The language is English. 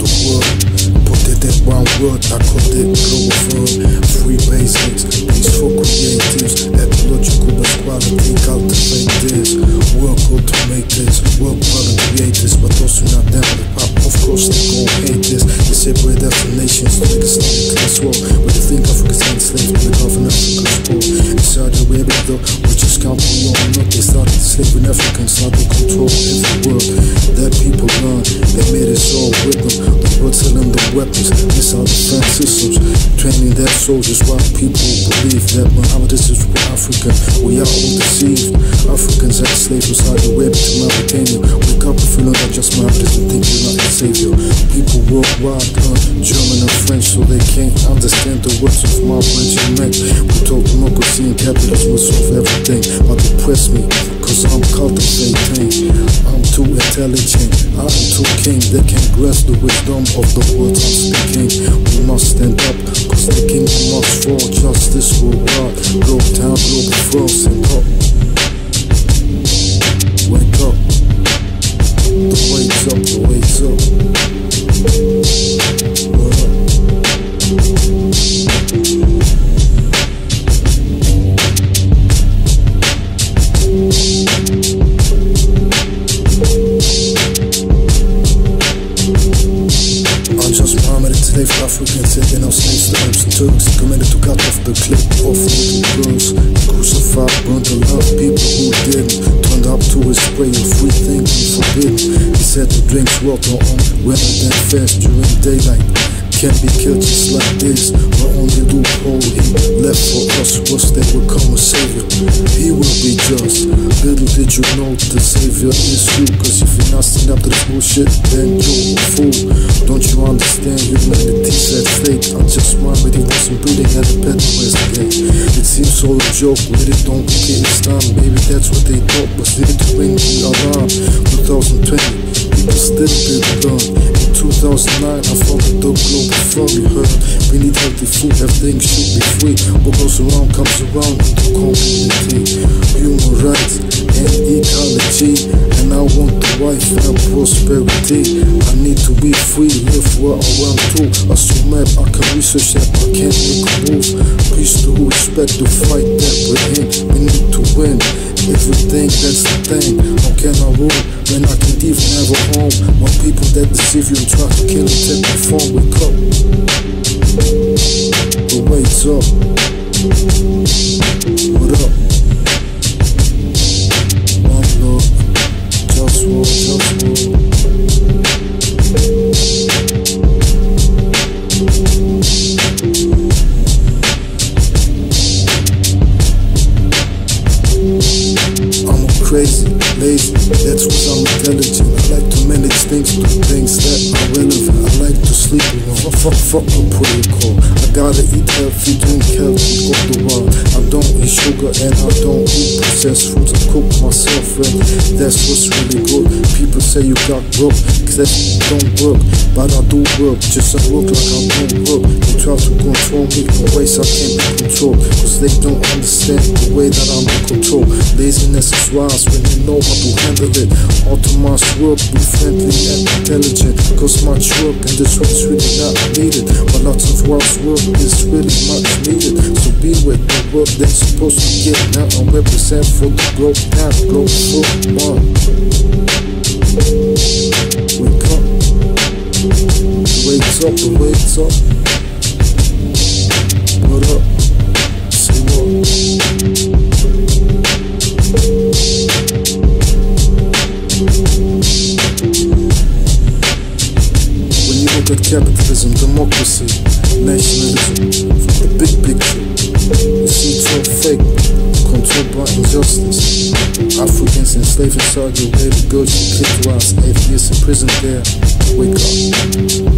world. Put it in one word, I called it Globalfirm. 3 basics, peaceful creatives, ecological equality, cultivate this. Work automators, work product creators, but also not them. Of course they gon' hate this. They separate after nations to make a Islamic class war. But they think Africa's enslaved to the government Africa's poor. Inside the Arabia though, we just can't be on up. They started enslaving Africans, now they control every world. That people learn, they made us all with them. The world selling the weapons, missile defense systems, training their soldiers while people believe that Muhammad is for Africa. We are all deceived. Africans are slaves inside the web to Mauritania. Wake up if you know that just Muhammad doesn't think you're not a savior. People worldwide learn German and French so they can't understand the words of my regiment. We talk democracy and capitalism will solve everything, but they press me cause I'm cultivating. I'm too intelligent, I am too king. They can't grasp the wisdom of the words I'm speaking. We must stand up cause the kingdom must fall. Justice will rise. Globetown, Globalfirm, stand up. Wake up. The wake's up, the wake's up. What up? I'm just Muhammad, enslaved Africans, taking our slaves to Arabs and Turks, committed to cut off the clip of little girls, crucified, burned to love people who didn't, turned up to his spray of free thinking forbidden. He said to drink water on weather than fast during daylight. Can't be killed just like this. The only loophole he left for us was that we'll come a savior. He will be just. Little did you know the savior is you. Cause if you're not standing up to this bullshit, then you're a fool. Don't you understand? Humanity's at stake. I just mind but he wasn't breathing at the petrol's gate. It seems all a joke, but it don't get its time. Maybe that's what they thought was needed to ring the alarm. 2020, people still didn't learn. In 2009, I founded the Globalfirm. You heard, we need healthy food, everything should be free. What goes around comes around in the community. Human rights and ecology, and I want the wife and prosperity. I need to be free, live where I want to. Assume that I can research that I can't make a move. Peace to respect the fight that we're in. We need to win everything, that's the thing. How can I rule when I can't even have a home? When people that deceive you and try to kill and take my phone. Wake up, the wake's up. What up? One love, JustWar, JustWar. Crazy, lazy, that's what I'm intelligent. I like to manage things, do things that are relevant. I like to sleep alone, fuck a protocol. I gotta eat healthy, drink healthy, go the wild. I don't eat sugar and I don't eat processed foods. I cook myself and that's what's really good. People say you got broke, cause that don't work. But I do work, just I work like I don't work. They try to control me in ways I can't be controlled, cause they don't understand the way that I'm in control. Laziness is wise when you know how to handle it. Automatic work, be friendly and intelligent. Cause much work and this work's really not needed. But lots of work's work is really much needed. So be with the work that's supposed to get now and represent for the Globetown, Globalfirm. Wake up, the wake's up, the wake's up. What up? Say what? Look at capitalism, democracy, nationalism, from the big picture. You see it's all fake, controlled by injustice. Africans enslaved inside your baby girls, you click to us, atheists in prison there. Wake up.